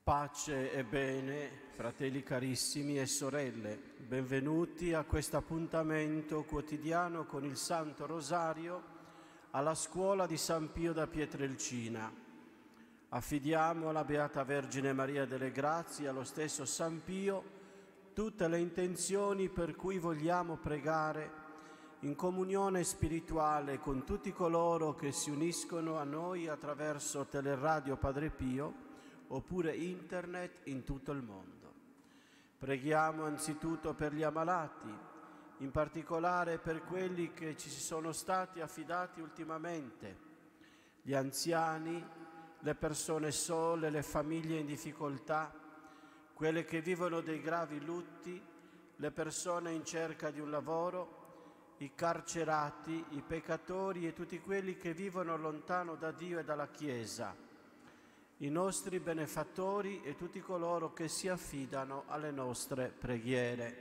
Pace e bene, fratelli carissimi e sorelle, benvenuti a questo appuntamento quotidiano con il Santo Rosario alla scuola di San Pio da Pietrelcina. Affidiamo alla Beata Vergine Maria delle Grazie e allo stesso San Pio tutte le intenzioni per cui vogliamo pregare in comunione spirituale con tutti coloro che si uniscono a noi attraverso Teleradio Padre Pio oppure internet in tutto il mondo. Preghiamo anzitutto per gli ammalati, in particolare per quelli che ci sono stati affidati ultimamente, gli anziani, le persone sole, le famiglie in difficoltà, quelle che vivono dei gravi lutti, le persone in cerca di un lavoro, i carcerati, i peccatori e tutti quelli che vivono lontano da Dio e dalla Chiesa, i nostri benefattori e tutti coloro che si affidano alle nostre preghiere.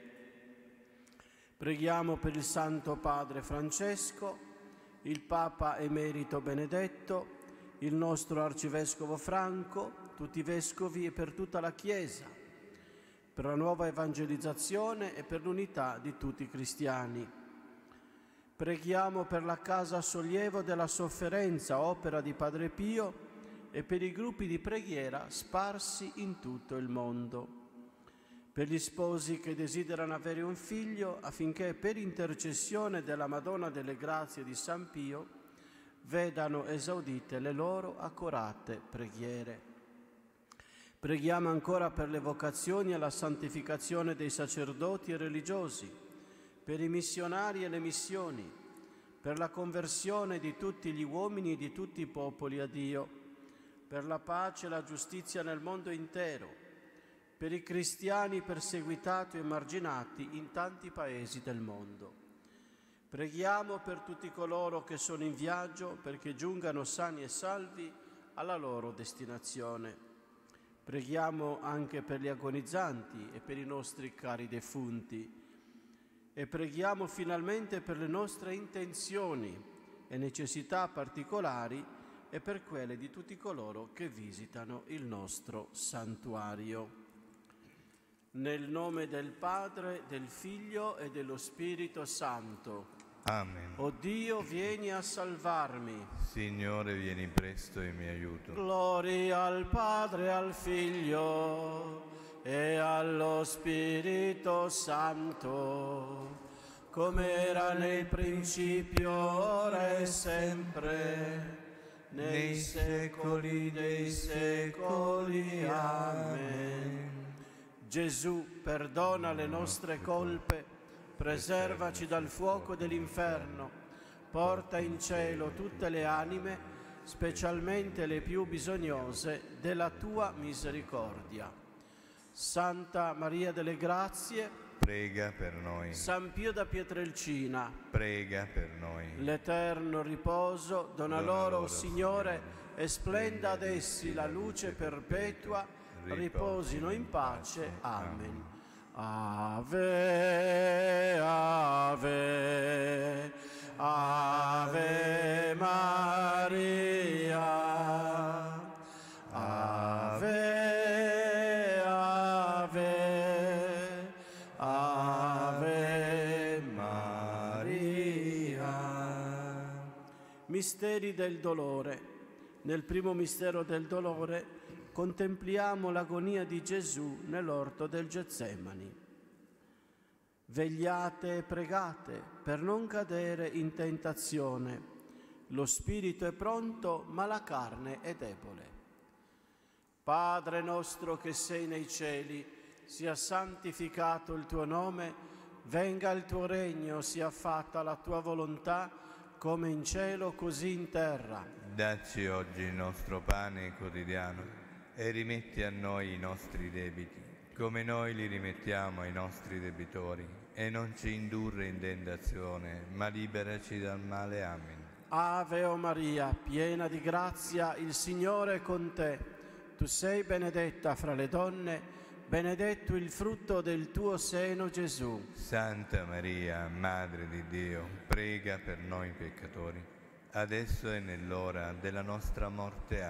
Preghiamo per il Santo Padre Francesco, il Papa Emerito Benedetto, il nostro Arcivescovo Franco, tutti i Vescovi e per tutta la Chiesa, per la nuova evangelizzazione e per l'unità di tutti i cristiani. Preghiamo per la Casa Sollievo della Sofferenza, opera di Padre Pio, e per i gruppi di preghiera sparsi in tutto il mondo, per gli sposi che desiderano avere un figlio, affinché per intercessione della Madonna delle Grazie di San Pio vedano esaudite le loro accorate preghiere. Preghiamo ancora per le vocazioni alla santificazione dei sacerdoti e religiosi, per i missionari e le missioni, per la conversione di tutti gli uomini e di tutti i popoli a Dio, per la pace e la giustizia nel mondo intero, per i cristiani perseguitati e emarginati in tanti paesi del mondo. Preghiamo per tutti coloro che sono in viaggio perché giungano sani e salvi alla loro destinazione. Preghiamo anche per gli agonizzanti e per i nostri cari defunti. E preghiamo finalmente per le nostre intenzioni e necessità particolari e per quelle di tutti coloro che visitano il nostro santuario. Nel nome del Padre, del Figlio e dello Spirito Santo. Amen. O Dio, vieni a salvarmi. Signore, vieni presto in mio aiuto. Gloria al Padre, al Figlio e allo Spirito Santo, come era nel principio, ora e sempre, nei secoli dei secoli. Amen. Gesù, perdona le nostre colpe, preservaci dal fuoco dell'inferno, porta in cielo tutte le anime, specialmente le più bisognose della tua misericordia. Santa Maria delle Grazie, prega per noi. San Pio da Pietrelcina, prega per noi. L'eterno riposo dona loro, Signore, e splenda ad essi la luce perpetua, riposino in pace. Amen. Ave, ave, ave Maria, ave, ave, ave Maria. Misteri del dolore. Nel primo mistero del dolore contempliamo l'agonia di Gesù nell'orto del Getsemani. Vegliate e pregate per non cadere in tentazione. Lo spirito è pronto, ma la carne è debole. Padre nostro che sei nei cieli, sia santificato il tuo nome, venga il tuo regno, sia fatta la tua volontà, come in cielo così in terra. Dacci oggi il nostro pane quotidiano e rimetti a noi i nostri debiti, come noi li rimettiamo ai nostri debitori, e non ci indurre in tentazione, ma liberaci dal male. Amen. Ave o Maria, piena di grazia, il Signore è con te. Tu sei benedetta fra le donne, benedetto il frutto del tuo seno, Gesù. Santa Maria, Madre di Dio, prega per noi peccatori, adesso e nell'ora della nostra morte. Amen.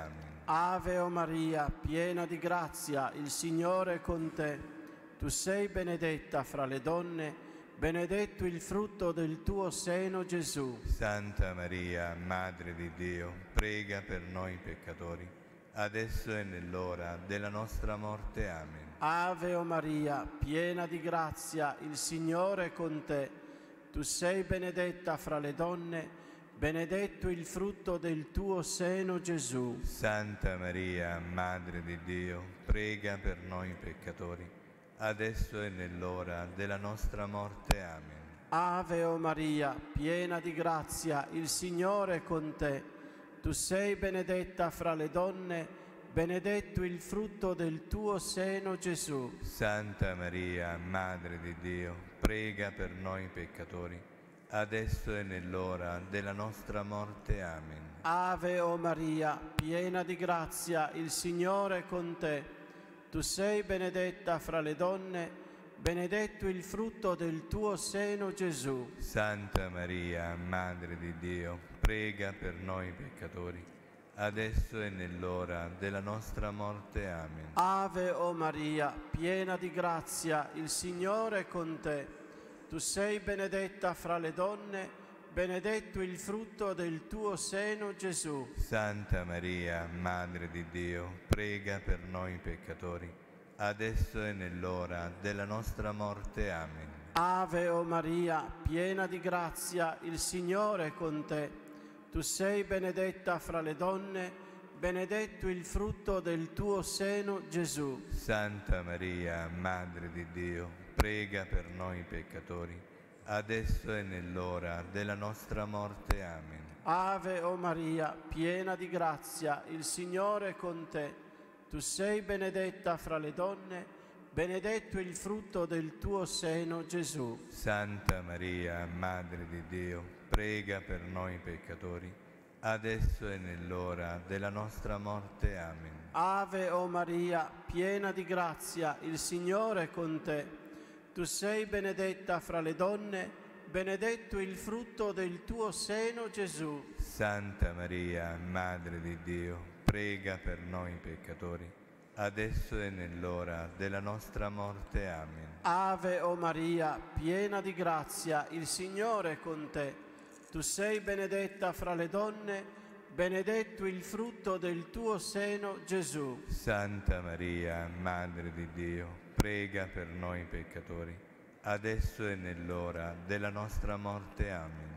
Ave o Maria, piena di grazia, il Signore è con te. Tu sei benedetta fra le donne, benedetto il frutto del tuo seno, Gesù. Santa Maria, Madre di Dio, prega per noi peccatori, adesso e nell'ora della nostra morte. Amen. Ave o Maria, piena di grazia, il Signore è con te. Tu sei benedetta fra le donne, benedetto il frutto del tuo seno, Gesù. Santa Maria, Madre di Dio, prega per noi peccatori, adesso e nell'ora della nostra morte. Amen. Ave o Maria, piena di grazia, il Signore è con te. Tu sei benedetta fra le donne, benedetto il frutto del tuo seno, Gesù. Santa Maria, Madre di Dio, prega per noi peccatori, adesso e nell'ora della nostra morte. Amen. Ave o Maria, piena di grazia, il Signore è con te. Tu sei benedetta fra le donne, benedetto il frutto del tuo seno, Gesù. Santa Maria, Madre di Dio, prega per noi peccatori, adesso e nell'ora della nostra morte. Amen. Ave o Maria, piena di grazia, il Signore è con te. Tu sei benedetta fra le donne, benedetto il frutto del tuo seno, Gesù. Santa Maria, Madre di Dio, prega per noi peccatori, adesso e nell'ora della nostra morte. Amen. Ave o Maria, piena di grazia, il Signore è con te. Tu sei benedetta fra le donne, benedetto il frutto del tuo seno, Gesù. Santa Maria, Madre di Dio, prega per noi peccatori, adesso e nell'ora della nostra morte. Amen. Ave o Maria, piena di grazia, il Signore è con te. Tu sei benedetta fra le donne, benedetto il frutto del tuo seno, Gesù. Santa Maria, Madre di Dio, prega per noi peccatori, adesso e nell'ora della nostra morte. Amen. Ave o Maria, piena di grazia, il Signore è con te. Tu sei benedetta fra le donne, benedetto il frutto del tuo seno, Gesù. Santa Maria, Madre di Dio, prega per noi peccatori, adesso e nell'ora della nostra morte. Amen. Ave o Maria, piena di grazia, il Signore è con te. Tu sei benedetta fra le donne, benedetto il frutto del tuo seno, Gesù. Santa Maria, Madre di Dio, prega per noi peccatori, adesso e nell'ora della nostra morte. Amen.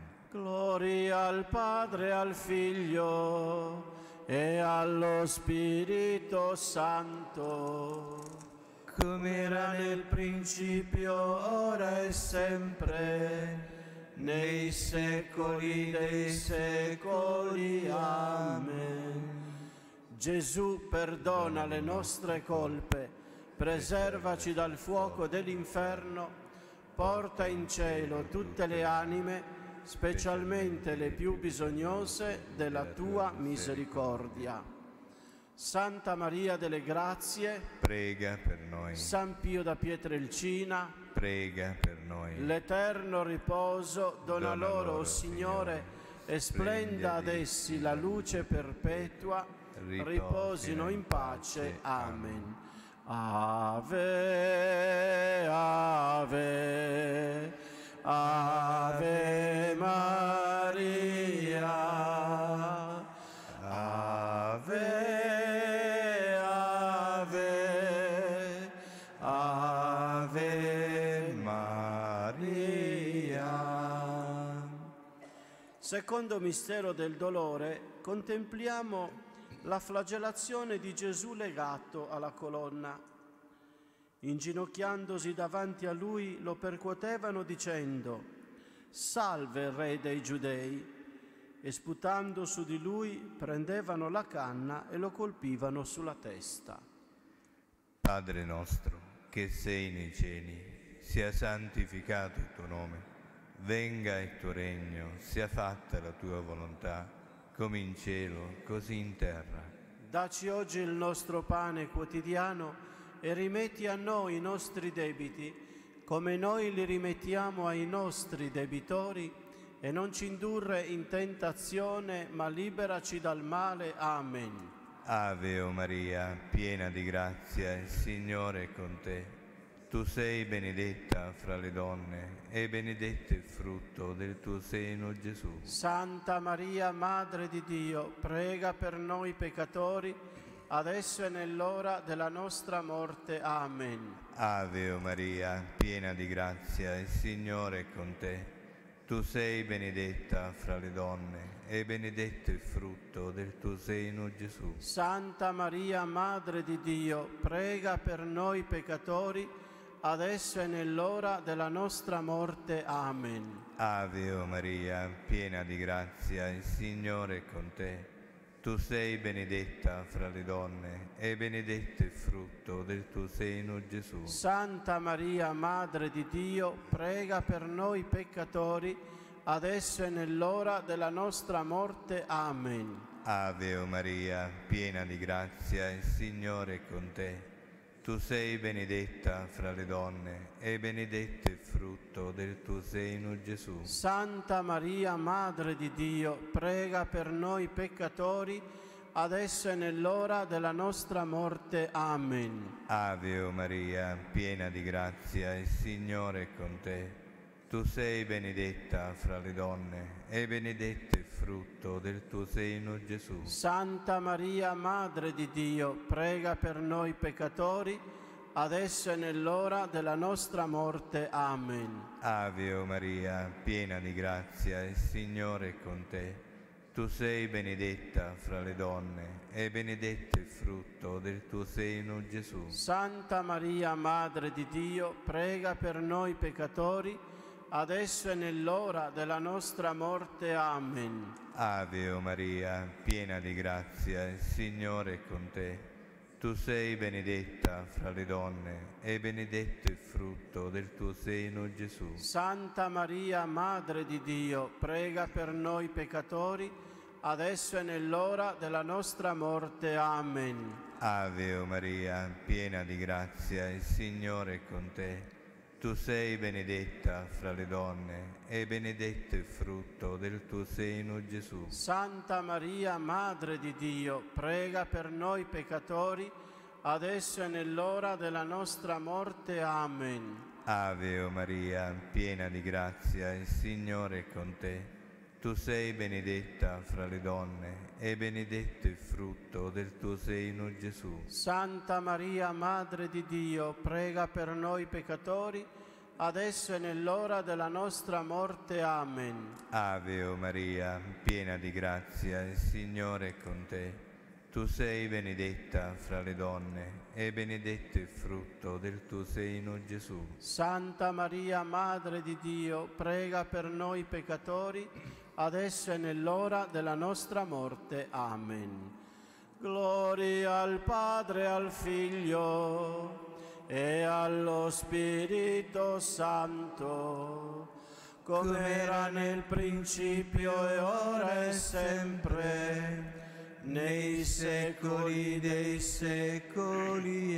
Gloria al Padre, al Figlio e allo Spirito Santo, come era nel principio, ora e sempre, nei secoli dei secoli. Amen. Gesù, perdona le nostre colpe, preservaci dal fuoco dell'inferno, porta in cielo tutte le anime, specialmente le più bisognose della tua misericordia. Santa Maria delle Grazie, prega per noi. San Pio da Pietrelcina, prega per noi. L'eterno riposo dona loro, o Signore, e splenda ad essi la luce perpetua, riposino in pace. Amen. Ave, Ave, Ave Maria, Ave, Ave, Ave Maria. Secondo mistero del dolore, contempliamo la flagellazione di Gesù legato alla colonna. Inginocchiandosi davanti a lui lo percuotevano dicendo: «Salve, Re dei Giudei!» e sputando su di lui prendevano la canna e lo colpivano sulla testa. Padre nostro, che sei nei cieli, sia santificato il tuo nome, venga il tuo regno, sia fatta la tua volontà, come in cielo, così in terra. Dacci oggi il nostro pane quotidiano e rimetti a noi i nostri debiti, come noi li rimettiamo ai nostri debitori, e non ci indurre in tentazione, ma liberaci dal male. Amen. Ave o Maria, piena di grazia, il Signore è con te. Tu sei benedetta fra le donne e benedetto il frutto del tuo seno, Gesù. Santa Maria, Madre di Dio, prega per noi peccatori, adesso e nell'ora della nostra morte. Amen. Ave o Maria, piena di grazia, il Signore è con te. Tu sei benedetta fra le donne e benedetto il frutto del tuo seno, Gesù. Santa Maria, Madre di Dio, prega per noi peccatori, adesso e nell'ora della nostra morte. Amen. Ave o Maria, piena di grazia, il Signore è con te. Tu sei benedetta fra le donne e benedetto il frutto del tuo seno, Gesù. Santa Maria, Madre di Dio, prega per noi peccatori, adesso e nell'ora della nostra morte. Amen. Ave o Maria, piena di grazia, il Signore è con te. Tu sei benedetta fra le donne e benedetto il frutto del tuo seno, Gesù. Santa Maria, Madre di Dio, prega per noi peccatori, adesso e nell'ora della nostra morte. Amen. Ave o Maria, piena di grazia, il Signore è con te. Tu sei benedetta fra le donne e benedetto il frutto del tuo seno, Gesù. Santa Maria, Madre di Dio, prega per noi peccatori, adesso e nell'ora della nostra morte. Amen. Ave o Maria, piena di grazia, il Signore è con te. Tu sei benedetta fra le donne e benedetto il frutto del tuo seno, Gesù. Santa Maria, Madre di Dio, prega per noi peccatori, adesso e nell'ora della nostra morte. Amen. Ave o Maria, piena di grazia, il Signore è con te. Tu sei benedetta fra le donne e benedetto il frutto del tuo seno, Gesù. Santa Maria, Madre di Dio, prega per noi peccatori, adesso e nell'ora della nostra morte. Amen. Ave o Maria, piena di grazia, il Signore è con te. Tu sei benedetta fra le donne e benedetto il frutto del tuo seno, Gesù. Santa Maria, Madre di Dio, prega per noi peccatori, adesso e nell'ora della nostra morte. Amen. Ave o Maria, piena di grazia, il Signore è con te. Tu sei benedetta fra le donne e benedetto il frutto del tuo seno, Gesù. Santa Maria, Madre di Dio, prega per noi peccatori, adesso e nell'ora della nostra morte. Amen. Ave o Maria, piena di grazia, il Signore è con te. Tu sei benedetta fra le donne e benedetto il frutto del tuo seno, Gesù. Santa Maria, Madre di Dio, prega per noi peccatori, adesso e nell'ora della nostra morte. Amen. Gloria al Padre, al Figlio e allo Spirito Santo, come era nel principio e ora e sempre, nei secoli dei secoli.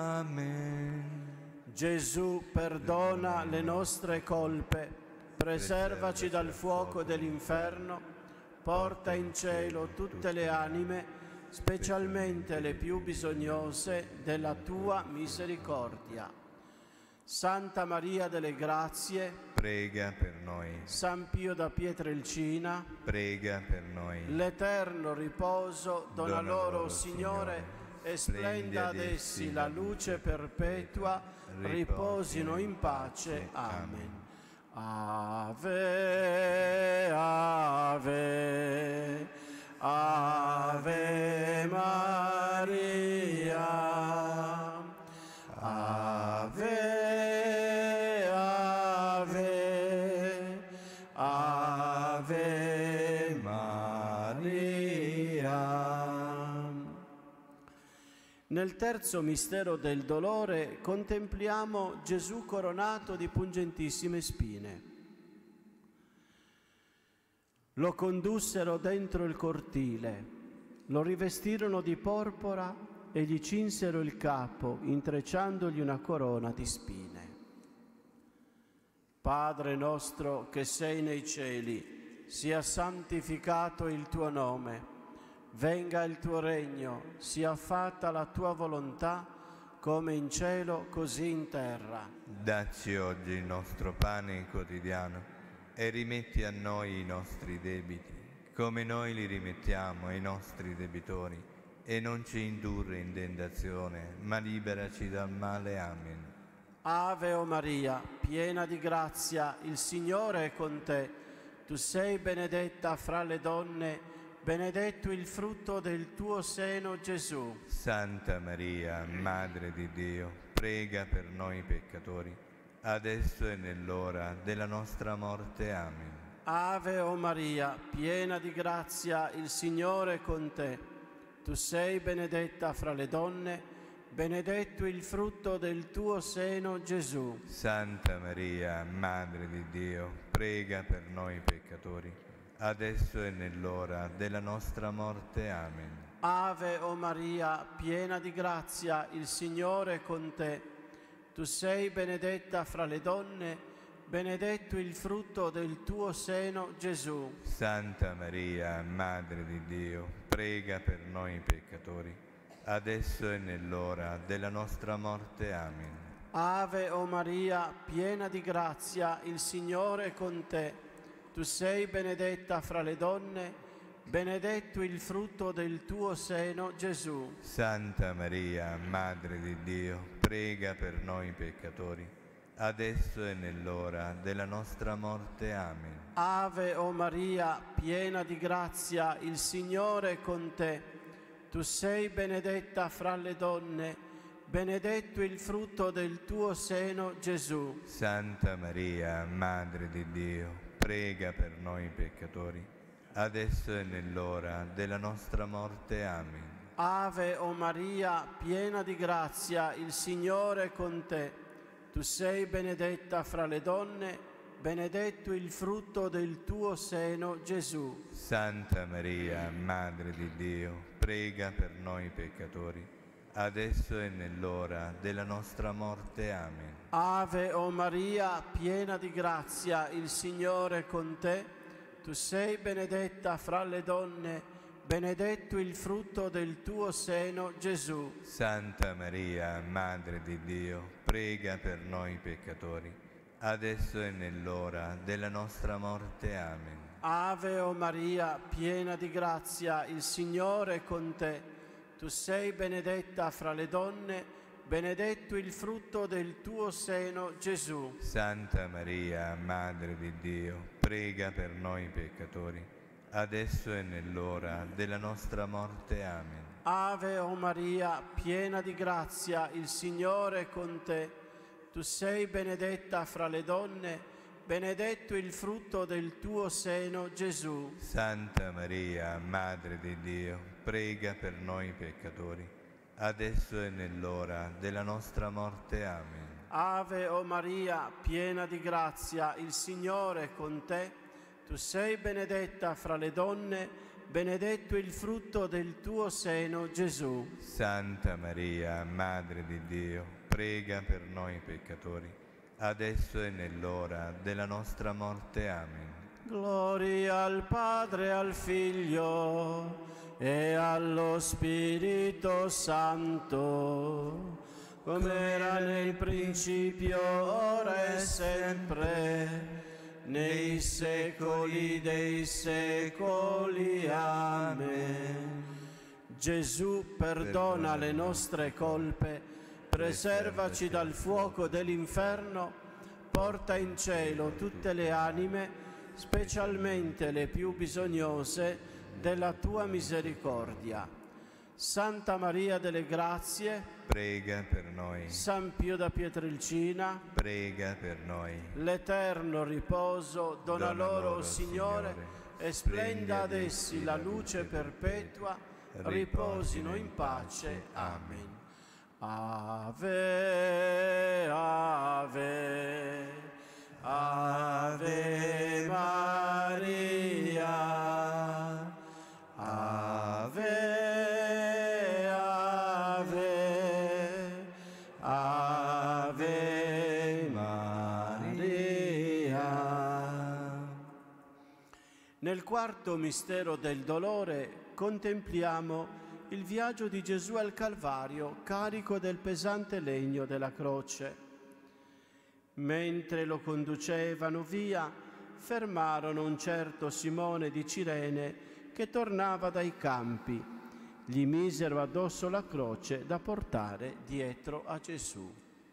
Amen. Gesù, perdona le nostre colpe, preservaci dal fuoco dell'inferno, porta in cielo tutte le anime, specialmente le più bisognose della tua misericordia. Santa Maria delle Grazie, prega per noi. San Pio da Pietrelcina, prega per noi. L'eterno riposo dona loro, Signore, e splenda ad essi la luce perpetua, riposino in pace. Amen. Ave, ave, Ave Maria, Ave, ave, Ave Maria. Nel terzo mistero del dolore contempliamo Gesù coronato di pungentissime spine. Lo condussero dentro il cortile, lo rivestirono di porpora e gli cinsero il capo, intrecciandogli una corona di spine. Padre nostro che sei nei cieli, sia santificato il tuo nome. venga il tuo regno, sia fatta la tua volontà, come in cielo, così in terra. Dacci oggi il nostro pane quotidiano e rimetti a noi i nostri debiti, come noi li rimettiamo ai nostri debitori, e non ci indurre in tentazione, ma liberaci dal male. Amen. Ave o Maria, piena di grazia, il Signore è con te. Tu sei benedetta fra le donne, benedetto il frutto del tuo seno, Gesù. Santa Maria, Madre di Dio, prega per noi peccatori, adesso e nell'ora della nostra morte. Amen. Ave o Maria, piena di grazia, il Signore è con te. Tu sei benedetta fra le donne, benedetto il frutto del tuo seno, Gesù. Santa Maria, Madre di Dio, prega per noi peccatori, adesso e nell'ora della nostra morte. Amen. Ave o Maria, piena di grazia, il Signore è con te. Tu sei benedetta fra le donne, benedetto il frutto del tuo seno, Gesù. Santa Maria, Madre di Dio, prega per noi peccatori, adesso e nell'ora della nostra morte. Amen. Ave o Maria, piena di grazia, il Signore è con te. Tu sei benedetta fra le donne, benedetto il frutto del tuo seno, Gesù. Santa Maria, Madre di Dio, prega per noi peccatori, adesso e nell'ora della nostra morte. Amen. Ave o Maria, piena di grazia, il Signore è con te. Tu sei benedetta fra le donne, benedetto il frutto del tuo seno, Gesù. Santa Maria, Madre di Dio, prega per noi peccatori, adesso e nell'ora della nostra morte. Amen. Ave o Maria, piena di grazia, il Signore è con te. Tu sei benedetta fra le donne, benedetto il frutto del tuo seno, Gesù. Santa Maria, Madre di Dio, prega per noi peccatori, adesso e nell'ora della nostra morte. Amen. Ave o Maria, piena di grazia, il Signore è con te. Tu sei benedetta fra le donne, benedetto il frutto del tuo seno, Gesù. Santa Maria, Madre di Dio, prega per noi peccatori, adesso e nell'ora della nostra morte. Amen. Ave o Maria, piena di grazia, il Signore è con te. Tu sei benedetta fra le donne, benedetto il frutto del tuo seno, Gesù. Santa Maria, Madre di Dio, prega per noi peccatori, adesso e nell'ora della nostra morte. Amen. Ave o Maria, piena di grazia, il Signore è con te. Tu sei benedetta fra le donne, benedetto il frutto del tuo seno, Gesù. Santa Maria, Madre di Dio, prega per noi peccatori, adesso e nell'ora della nostra morte. Amen. Ave o Maria, piena di grazia, il Signore è con te. Tu sei benedetta fra le donne, benedetto il frutto del tuo seno, Gesù. Santa Maria, Madre di Dio, prega per noi peccatori, adesso e nell'ora della nostra morte. Amen. Gloria al Padre, al Figlio e allo Spirito Santo, come era nel principio, ora e sempre, nei secoli dei secoli. Amen. Gesù, perdona le nostre colpe, preservaci dal fuoco dell'inferno, porta in cielo tutte le anime, specialmente le più bisognose della tua misericordia. Santa Maria delle Grazie, prega per noi. San Pio da Pietrelcina, prega per noi. L'eterno riposo dona loro, Signore, e splenda ad essi la luce perpetua, riposino in pace. Amen. Ave, ave, Ave Maria, Ave, Ave, Ave Maria. Nel quarto mistero del dolore contempliamo il viaggio di Gesù al Calvario, carico del pesante legno della croce. Mentre lo conducevano via, fermarono un certo Simone di Cirene che tornava dai campi. Gli misero addosso la croce da portare dietro a Gesù.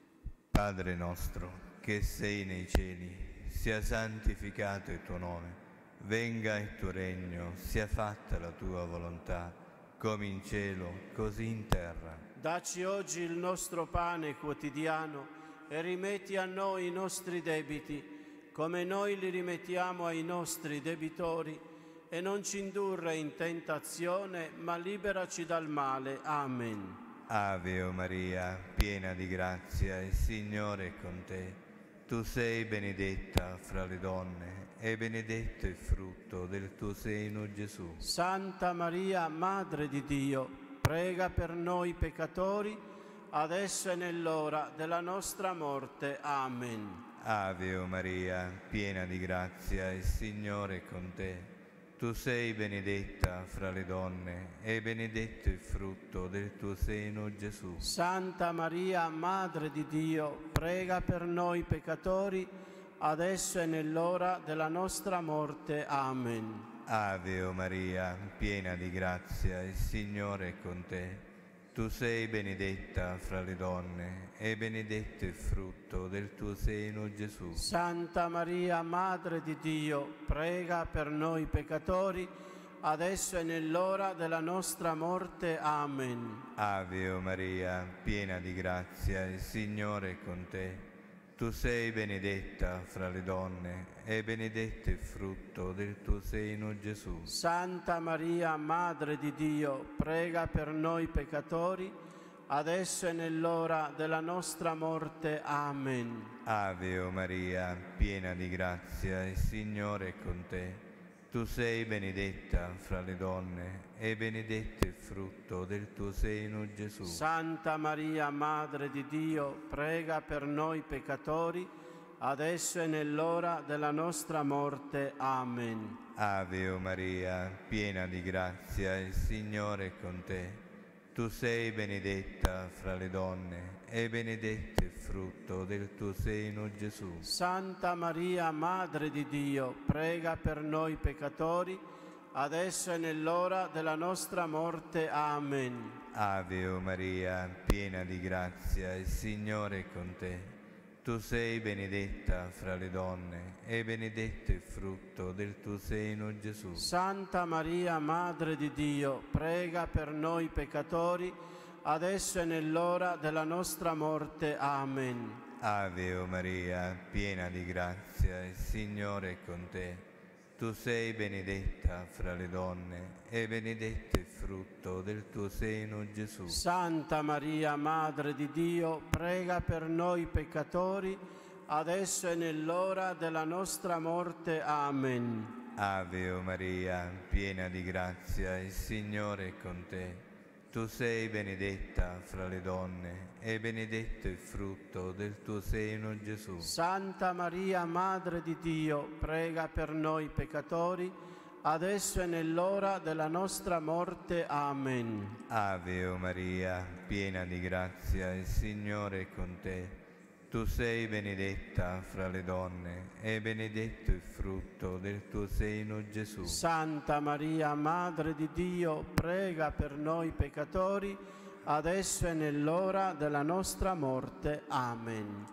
Padre nostro, che sei nei cieli, sia santificato il tuo nome. Venga il tuo regno, sia fatta la tua volontà, come in cielo, così in terra. Dacci oggi il nostro pane quotidiano e rimetti a noi i nostri debiti, come noi li rimettiamo ai nostri debitori, e non ci indurre in tentazione, ma liberaci dal male. Amen. Ave o Maria, piena di grazia, il Signore è con te. Tu sei benedetta fra le donne, e benedetto il frutto del tuo seno, Gesù. Santa Maria, Madre di Dio, prega per noi peccatori, adesso e nell'ora della nostra morte. Amen. Ave o Maria, piena di grazia, il Signore è con te. Tu sei benedetta fra le donne, e benedetto il frutto del tuo seno, Gesù. Santa Maria, Madre di Dio, prega per noi peccatori, adesso e nell'ora della nostra morte. Amen. Ave o Maria, piena di grazia, il Signore è con te. Tu sei benedetta fra le donne, e benedetto il frutto del tuo seno, Gesù. Santa Maria, Madre di Dio, prega per noi peccatori, adesso e nell'ora della nostra morte. Amen. Ave o Maria, piena di grazia, il Signore è con te. Tu sei benedetta fra le donne, e benedetto il frutto del tuo seno, Gesù. Santa Maria, Madre di Dio, prega per noi peccatori, adesso e nell'ora della nostra morte. Amen. Ave o Maria, piena di grazia, il Signore è con te. Tu sei benedetta fra le donne, e benedetto il frutto del tuo seno, Gesù. Santa Maria, Madre di Dio, prega per noi peccatori, adesso e nell'ora della nostra morte. Amen. Ave o Maria, piena di grazia, il Signore è con te. Tu sei benedetta fra le donne, e benedetto il frutto del tuo seno, Gesù. Santa Maria, Madre di Dio, prega per noi peccatori, adesso e nell'ora della nostra morte. Amen. Ave o Maria, piena di grazia, il Signore è con te. Tu sei benedetta fra le donne, e benedetto il frutto del tuo seno, Gesù. Santa Maria, Madre di Dio, prega per noi peccatori, adesso e nell'ora della nostra morte. Amen. Ave o Maria, piena di grazia, il Signore è con te. Tu sei benedetta fra le donne, e benedetto il frutto del tuo seno, Gesù. Santa Maria, Madre di Dio, prega per noi peccatori, adesso e nell'ora della nostra morte. Amen. Ave o Maria, piena di grazia, il Signore è con te. Tu sei benedetta fra le donne, e benedetto il frutto del tuo seno, Gesù. Santa Maria, Madre di Dio, prega per noi peccatori, adesso e nell'ora della nostra morte. Amen. Ave o Maria, piena di grazia, il Signore è con te. Tu sei benedetta fra le donne, e benedetto il frutto del tuo seno, Gesù. Santa Maria, Madre di Dio, prega per noi peccatori, adesso e nell'ora della nostra morte. Amen.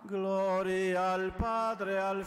Gloria al Padre, al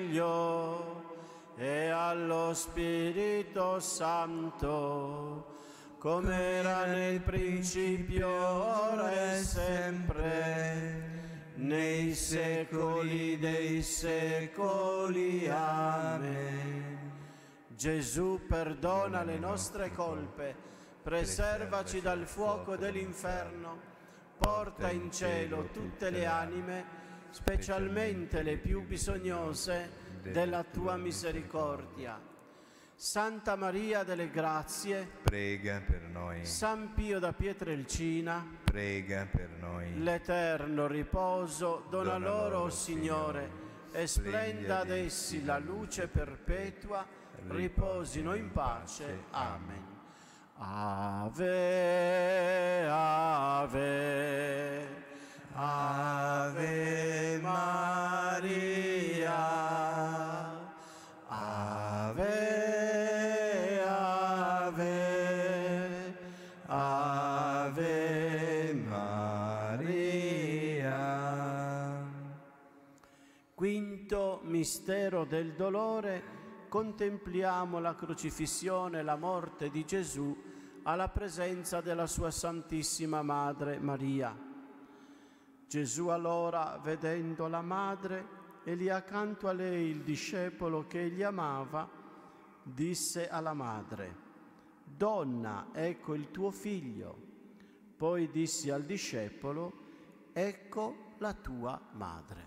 Figlio e allo Spirito Santo, come era nel principio, ora e sempre, nei secoli dei secoli. Amen. Gesù, perdona le nostre colpe, preservaci dal fuoco dell'inferno, porta in cielo tutte le anime, specialmente le più bisognose della tua misericordia. Santa Maria delle Grazie, prega per noi. San Pio da Pietrelcina, prega per noi. L'eterno riposo dona loro, o Signore, e splenda ad essi la luce perpetua, riposino in pace. Amen. Ave, ave, ave Maria, ave, ave, ave Maria. Quinto mistero del dolore. Contempliamo la crocifissione e la morte di Gesù alla presenza della sua Santissima Madre Maria. Gesù allora, vedendo la madre e lì accanto a lei il discepolo che egli amava, disse alla madre: «Donna, ecco il tuo figlio». Poi disse al discepolo: «Ecco la tua madre».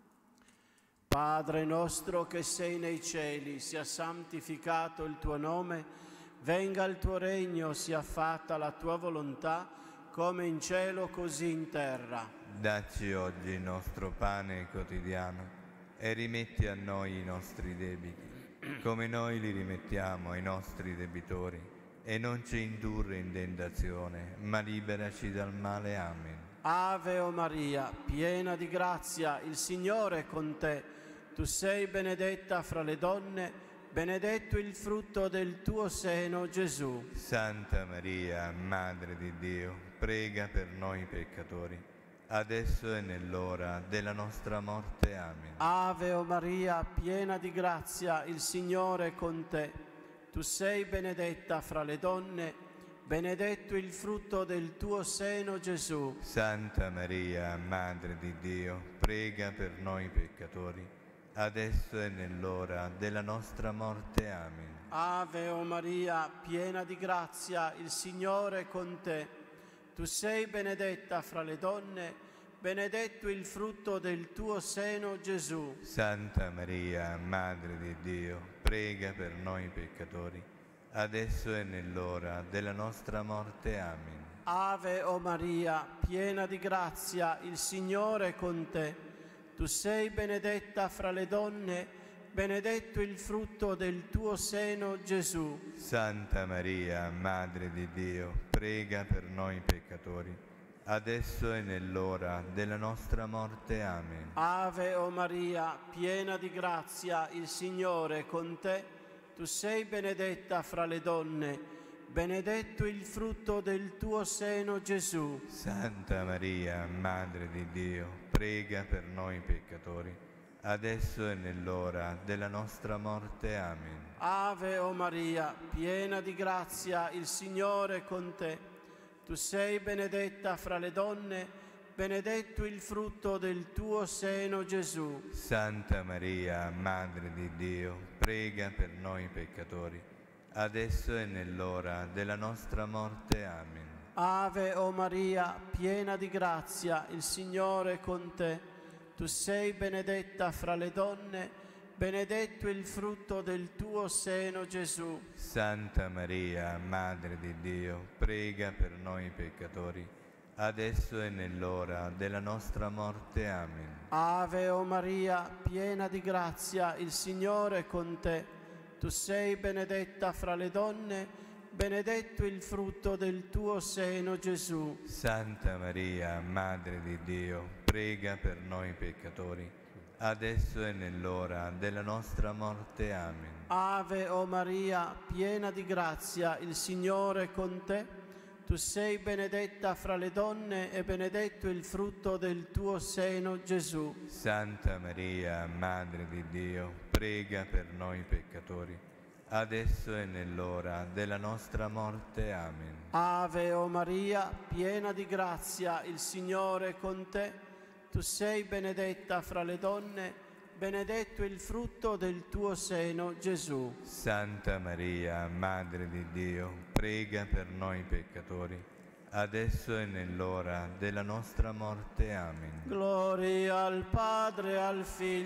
Padre nostro che sei nei cieli, sia santificato il tuo nome, venga il tuo regno, sia fatta la tua volontà, come in cielo così in terra. Dacci oggi il nostro pane quotidiano e rimetti a noi i nostri debiti, come noi li rimettiamo ai nostri debitori, e non ci indurre in tentazione, ma liberaci dal male. Amen. Ave o Maria, piena di grazia, il Signore è con te. Tu sei benedetta fra le donne, benedetto il frutto del tuo seno, Gesù. Santa Maria, Madre di Dio, prega per noi peccatori, adesso e nell'ora della nostra morte. Amen. Ave o Maria, piena di grazia, il Signore è con te. Tu sei benedetta fra le donne, benedetto il frutto del tuo seno, Gesù. Santa Maria, Madre di Dio, prega per noi peccatori, adesso e nell'ora della nostra morte. Amen. Ave o Maria, piena di grazia, il Signore è con te. Tu sei benedetta fra le donne, benedetto il frutto del tuo seno, Gesù. Santa Maria, Madre di Dio, prega per noi peccatori, adesso e nell'ora della nostra morte. Amen. Ave o Maria, piena di grazia, il Signore è con te. Tu sei benedetta fra le donne, benedetto il frutto del tuo seno, Gesù. Santa Maria, Madre di Dio, prega per noi peccatori, adesso e nell'ora della nostra morte. Amen. Ave o Maria, piena di grazia, il Signore è con te. Tu sei benedetta fra le donne, benedetto il frutto del tuo seno, Gesù. Santa Maria, Madre di Dio, prega per noi peccatori, adesso e nell'ora della nostra morte. Amen. Ave o Maria, piena di grazia, il Signore è con te. Tu sei benedetta fra le donne, benedetto il frutto del tuo seno, Gesù. Santa Maria, Madre di Dio, prega per noi peccatori, adesso e nell'ora della nostra morte. Amen. Ave o Maria, piena di grazia, il Signore è con te. Tu sei benedetta fra le donne, benedetto il frutto del tuo seno, Gesù. Santa Maria, Madre di Dio, prega per noi peccatori, adesso e nell'ora della nostra morte. Amen. Ave o Maria, piena di grazia, il Signore è con te. Tu sei benedetta fra le donne, benedetto il frutto del tuo seno, Gesù. Santa Maria, Madre di Dio, prega per noi peccatori, adesso e nell'ora della nostra morte. Amen. Ave o Maria, piena di grazia, il Signore è con te. Tu sei benedetta fra le donne e benedetto il frutto del tuo seno, Gesù. Santa Maria, Madre di Dio, prega per noi peccatori, adesso e nell'ora della nostra morte. Amen. Ave o Maria, piena di grazia, il Signore è con te. Tu sei benedetta fra le donne, benedetto il frutto del tuo seno, Gesù. Santa Maria, Madre di Dio, prega per noi peccatori, adesso e nell'ora della nostra morte. Amen. Gloria al Padre, al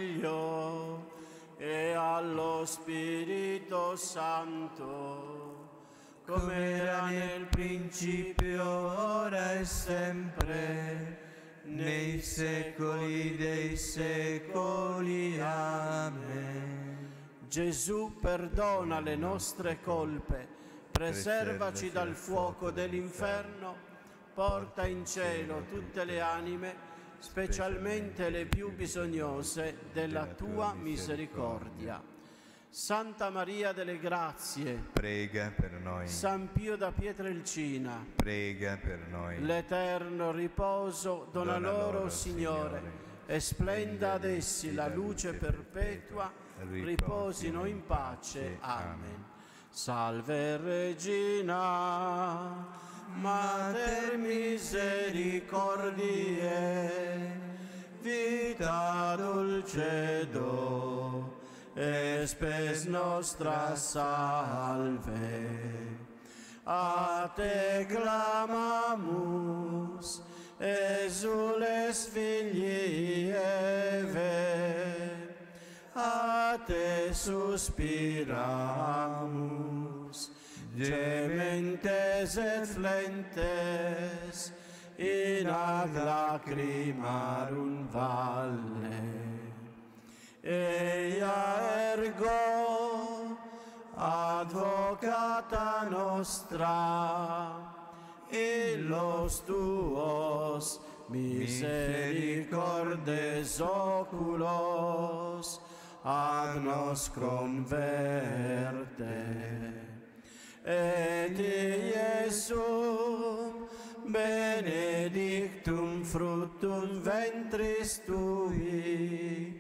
Figlio e allo Spirito Santo, come era nel principio, ora e sempre, nei secoli dei secoli. Amen. Gesù perdona le nostre colpe, preservaci dal fuoco dell'inferno, porta in cielo tutte le anime, specialmente le più bisognose della tua misericordia. Santa Maria delle Grazie, prega per noi. San Pio da Pietrelcina, prega per noi. L'eterno riposo dona loro, Signore, e splenda ad essi la luce perpetua, riposino in pace. Amen. Salve Regina, Mater misericordiae, vita dulcedo, e spes nostra salve. A te clamamus, exules filii Eve, a te suspiramus, gementes et flentes, in ad lacrimarum valle. Eia ergo, advocata nostra, illos tuos misericordes oculos ad nos converte. Et Iesum benedictum fructum ventris tui,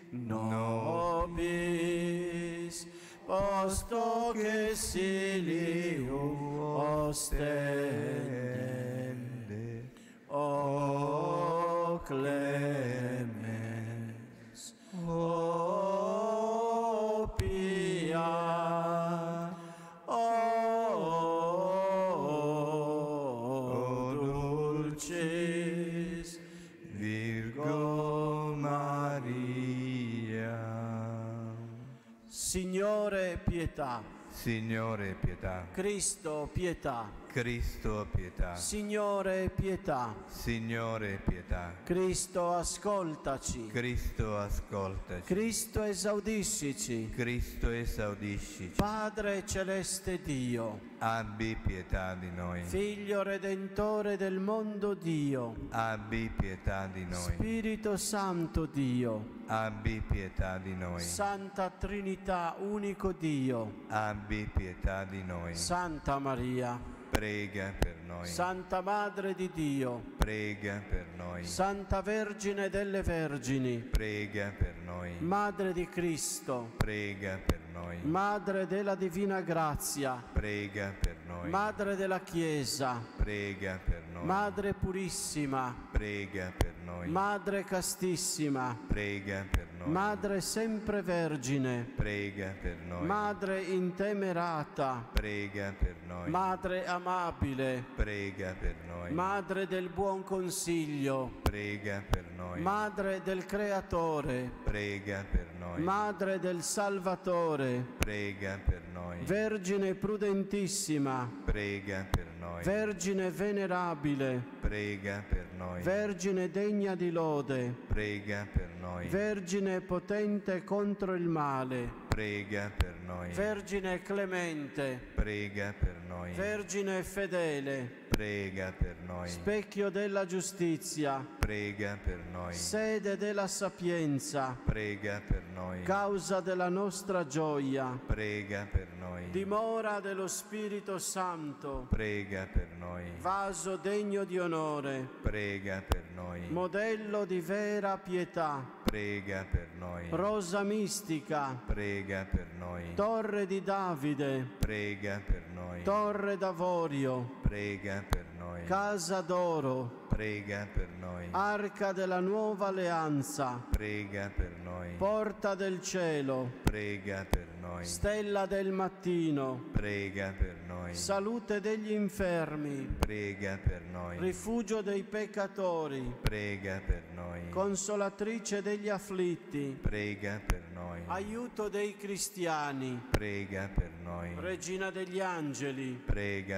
nobis post hoc exilium ostende. O clemens, o pia, o dulcis Virgo Maria. Signore, pietà. Signore, pietà. Cristo, pietà. Cristo, pietà. Signore, pietà. Signore, pietà. Cristo, ascoltaci. Cristo, ascoltaci. Cristo, esaudiscici. Cristo, esaudiscici. Padre celeste Dio, abbi pietà di noi. Figlio redentore del mondo Dio, abbi pietà di noi. Spirito Santo Dio, abbi pietà di noi. Santa Trinità, unico Dio, abbi pietà di noi. Santa Maria, prega per noi. Santa Madre di Dio, prega per noi. Santa Vergine delle Vergini, prega per noi. Madre di Cristo, prega per noi. Madre della Divina Grazia, prega per noi. Madre della Chiesa, prega per noi. Madre purissima, prega per noi. Madre castissima, prega per noi. Madre sempre Vergine, prega per noi. Madre intemerata, prega per noi. Madre amabile, prega per noi. Madre del buon consiglio, prega per noi. Madre del Creatore, prega per noi. Madre del Salvatore, prega per noi. Vergine prudentissima, prega per noi. Vergine venerabile, prega per noi. Vergine degna di lode, prega per noi. Vergine potente contro il male, prega per noi. Vergine clemente, prega per noi. Vergine fedele, prega per noi. specchio della giustizia, prega per noi. sede della sapienza, prega per noi. causa della nostra gioia, prega per noi. dimora dello Spirito Santo, prega per noi. vaso degno di onore, prega per noi. modello di vera pietà, prega per noi. rosa mistica, prega per noi. torre di Davide, prega per noi. torre d'avorio, prega per noi. casa d'oro, prega per noi. arca della nuova alleanza, prega per noi. porta del cielo, prega per noi. stella del mattino, prega per noi. salute degli infermi, prega per noi. rifugio dei peccatori, prega per noi. consolatrice degli afflitti, prega per noi. aiuto dei cristiani, prega per noi. regina degli angeli, prega per noi.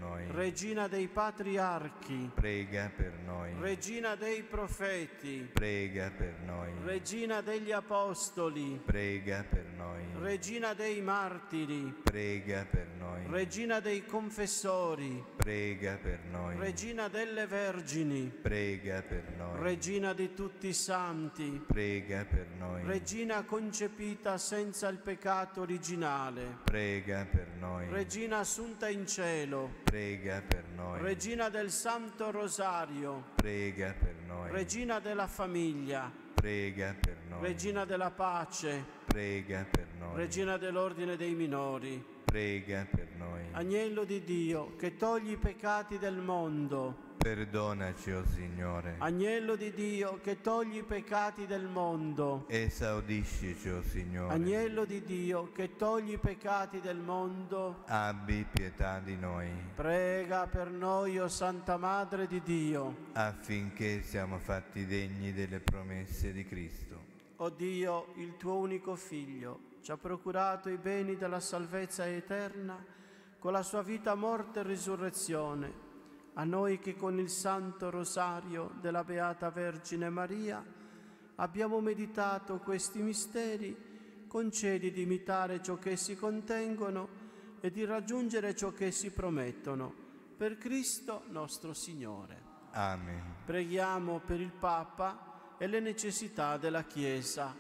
noi. Regina dei patriarchi, prega per noi. Regina dei profeti, prega per noi. Regina degli apostoli, prega per noi. Regina dei martiri, prega per noi. Regina dei confessori, prega per noi. Regina delle vergini, prega per noi. Regina di tutti i santi, prega per noi. Regina concepita senza il peccato originale, prega per noi. Regina assunta in cielo, prega per noi. Regina del Santo Rosario, prega per noi. Regina della famiglia, prega per noi. Regina della pace, prega per noi. Regina dell'ordine dei minori, prega per noi. Agnello di Dio che togli i peccati del mondo, perdonaci, o Signore. Agnello di Dio che togli i peccati del mondo, esaudiscici, o Signore. Agnello di Dio che togli i peccati del mondo, abbi pietà di noi, prega per noi, o Santa Madre di Dio, affinché siamo fatti degni delle promesse di Cristo. O Dio, il tuo unico Figlio, ci ha procurato i beni della salvezza eterna con la sua vita, morte e risurrezione. A noi che con il Santo Rosario della Beata Vergine Maria abbiamo meditato questi misteri, concedi di imitare ciò che essi contengono e di raggiungere ciò che essi promettono. Per Cristo nostro Signore. Amen. Preghiamo per il Papa e le necessità della Chiesa.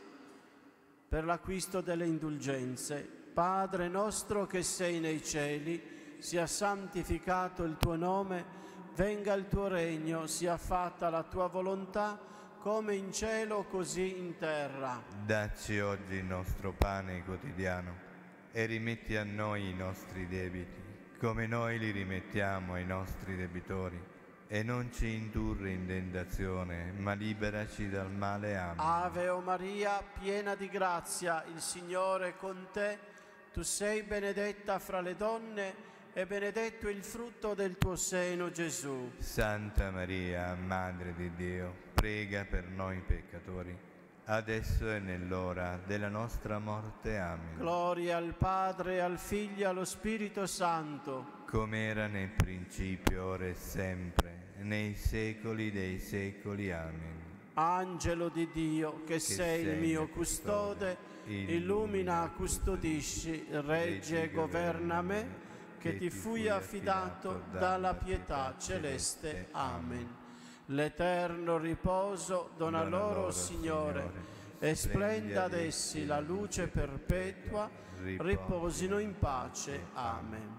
Per l'acquisto delle indulgenze. Padre nostro che sei nei cieli, sia santificato il tuo nome, venga il tuo regno, sia fatta la tua volontà, come in cielo così in terra. Dacci oggi il nostro pane quotidiano e rimetti a noi i nostri debiti, come noi li rimettiamo ai nostri debitori. E non ci indurre in tentazione, ma liberaci dal male. Amen. Ave o Maria, piena di grazia, il Signore è con te. Tu sei benedetta fra le donne e benedetto il frutto del tuo seno, Gesù. Santa Maria, Madre di Dio, prega per noi peccatori, adesso e nell'ora della nostra morte. Amen. Gloria al Padre, al Figlio e allo Spirito Santo, come era nel principio, ora e sempre, nei secoli dei secoli. Amen. Angelo di Dio, che sei il mio custode, illumina, custodisci, regge e governa me, che ti fui affidato dalla pietà celeste. Amen. L'eterno riposo dona loro, Signore, e splenda ad essi la luce perpetua, riposino in pace. Amen.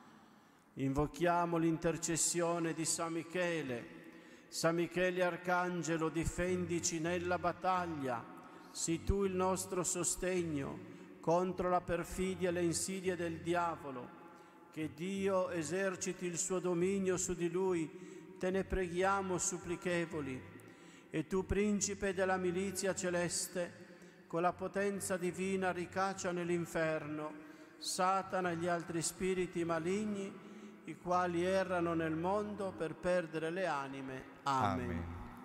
Invochiamo l'intercessione di San Michele. San Michele Arcangelo, difendici nella battaglia. Sii tu il nostro sostegno contro la perfidia e le insidie del diavolo. Che Dio eserciti il suo dominio su di lui, te ne preghiamo supplichevoli. E tu, principe della milizia celeste, con la potenza divina ricaccia nell'inferno Satana e gli altri spiriti maligni, i quali errano nel mondo per perdere le anime. Amen. Amen.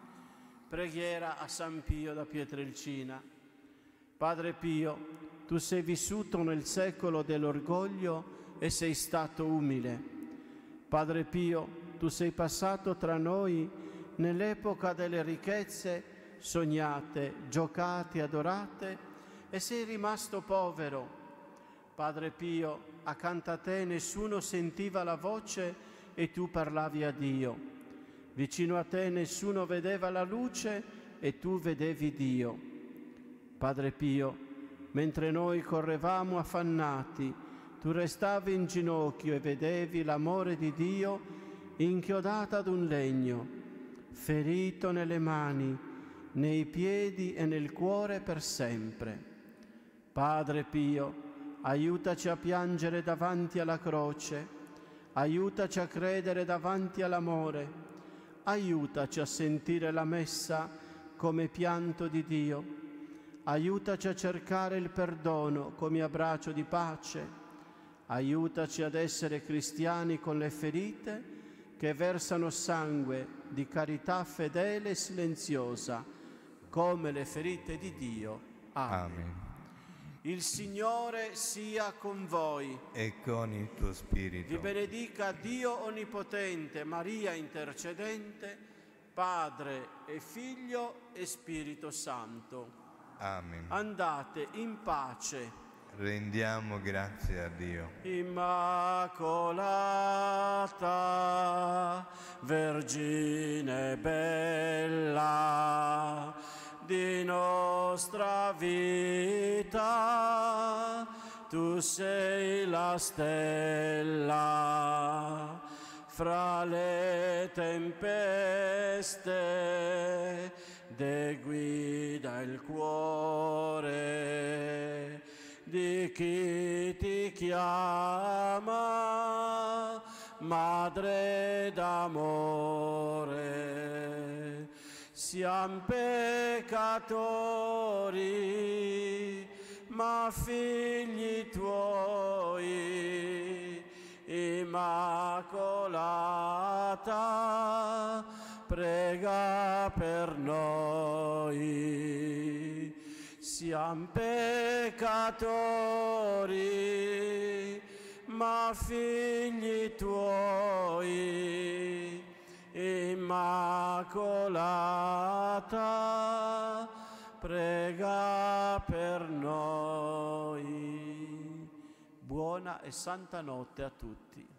Preghiera a San Pio da Pietrelcina. Padre Pio, tu sei vissuto nel secolo dell'orgoglio e sei stato umile. Padre Pio, tu sei passato tra noi nell'epoca delle ricchezze sognate, giocate, adorate, e sei rimasto povero. Padre Pio, accanto a te nessuno sentiva la voce e tu parlavi a Dio. Vicino a te nessuno vedeva la luce e tu vedevi Dio. Padre Pio, mentre noi correvamo affannati, tu restavi in ginocchio e vedevi l'amore di Dio inchiodato ad un legno, ferito nelle mani, nei piedi e nel cuore per sempre. Padre Pio, aiutaci a piangere davanti alla croce, aiutaci a credere davanti all'amore, aiutaci a sentire la messa come pianto di Dio, aiutaci a cercare il perdono come abbraccio di pace, aiutaci ad essere cristiani con le ferite che versano sangue di carità fedele e silenziosa, come le ferite di Dio. Amen. Amen. Il Signore sia con voi. E con il tuo spirito. Vi benedica Dio Onnipotente, Maria Intercedente, Padre e Figlio e Spirito Santo. Amen. Andate in pace. Rendiamo grazie a Dio. Immacolata, Vergine bella, di nostra vita, tu sei la stella, fra le tempeste, de guida il cuore di chi ti chiama, Madre d'amore. Siamo peccatori, ma figli tuoi. Immacolata, prega per noi. Siamo peccatori, ma figli tuoi. Immacolata, prega per noi. Buona e santa notte a tutti.